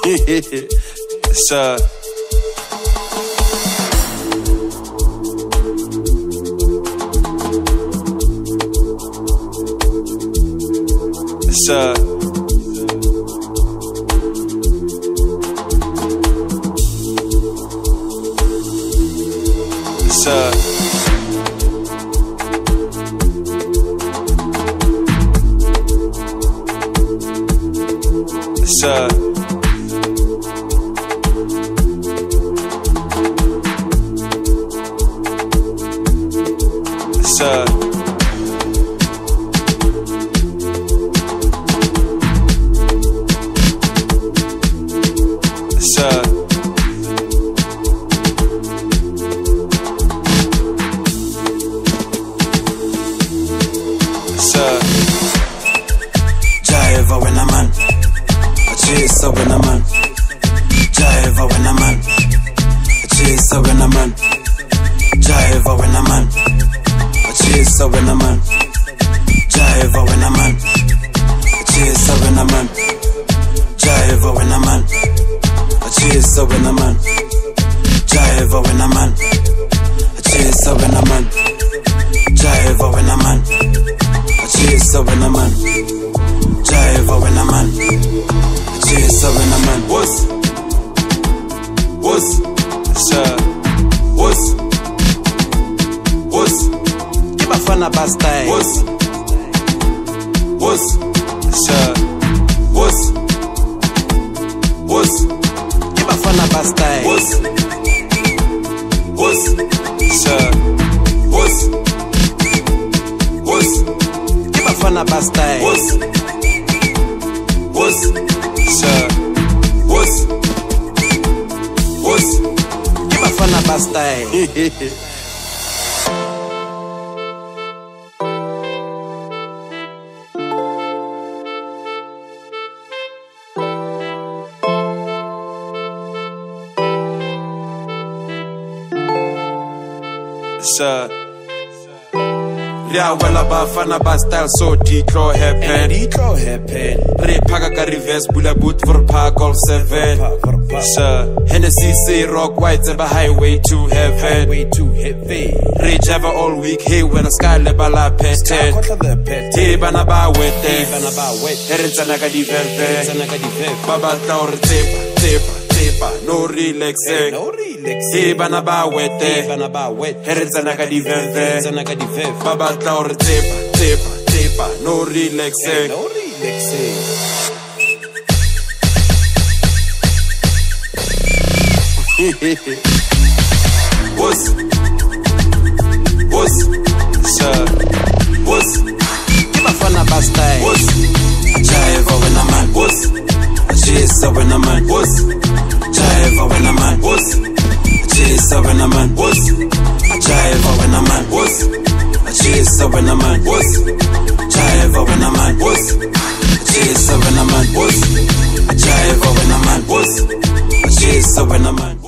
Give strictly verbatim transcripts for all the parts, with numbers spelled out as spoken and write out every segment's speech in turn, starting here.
Sir. Sir. Sir. Sir. Sir. Sir. Sir. Jive when I'm on. Chase when I'm on. Jive when I'm on. Chase when I'm on. Jive when I'm on. Chase when I'm on. Jive when I'm on. Chase when I'm on. Jive when I'm on. Chase when I'm on. Jive when I'm on. Chase when I'm on. Jive when I'm on. Chase when I'm on. Jive when I'm on. Chase when I'm on. What's What's Sir. What's What's Bafana Bastille. What's What's Sir. What's What's Bafana Bastille. What's What's Sir. What's What's Bafana Bastille. What's What's Sir. What's What's Bafana Bastille. Sir. Yeah, well, Bafana Bastille, so declaw happen. Declaw happen. Repaka ka reverse bula boot for park golf seven. Sir. Hennessy say rock white and highway to heaven. Way too heavy. Re Java all week, hey when a sky level up petted. Hey bana ba wete. Bana ba wete. Herentsana ka di velve. Sana ka di velve. Baba tlaur tepa, tepa, tepa. No relaxing. No relaxing. Hey bana ba wete. Bana ba wete. Herentsana ka di velve. Sana ka di velve. Baba tlaur tepa, tepa, tepa. No relaxing. No relaxing. What's What's Sir. What's Bafana Bastille. What's Jive when I'm on. What's Chase when I'm on. What's Jive when I'm on. What's Chase when I'm on. What's Jive when I'm on. What's Chase when I'm on. What's Jive when I'm on. What's Chase when I'm on. What's Jive when I'm on. What's Chase when I'm on.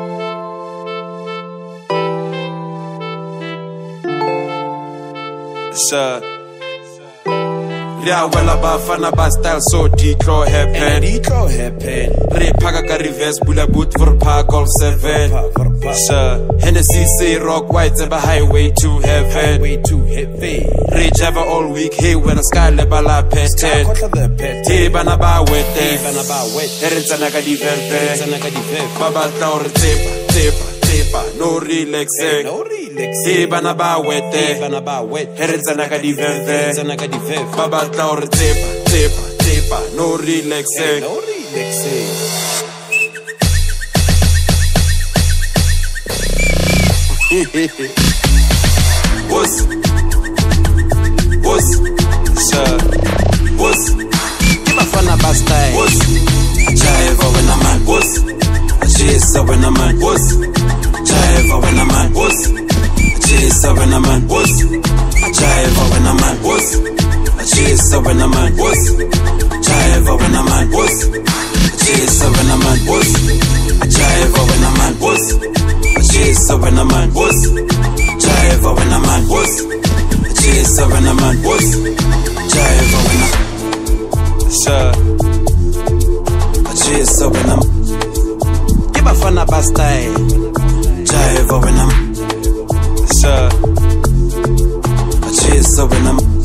Sir. Yeah, well, Bafana Bastille, so declaw happen. Declaw happen. Repaka ka reverse bula boot for park golf seven. Sir. Hennessy say rock white and highway to heaven. Way too heavy. Re Java all week, hey when a sky level up petted. Hey bana ba wete. Bana ba wete. Herentsana ka di velve. Sana ka di velve. Baba tlaur tepa, tepa, tepa. No relaxing. No relaxing. Hey bana ba wete. Bana ba wete. Herentsana ka di velve. Sana ka di velve. Baba tlaur tepa, tepa, tepa. No relaxing. No relaxing. What's What's Sir. What's Bafana Bastille. What's Jive when I'm on. What's Chase when I'm on. What's Jive when I'm on. What's Chase when I'm on. What's Jive when I'm on. What's Chase when I'm on. What's Jive when I'm on. What's Chase when I'm on. What's Jive when I'm on. What's Chase when I'm on. What's Jive when I'm on. What's Chase when I'm on. What's Jive when I'm Sir. achisa wena ke bafana ba style jive wena Sir, achisa wena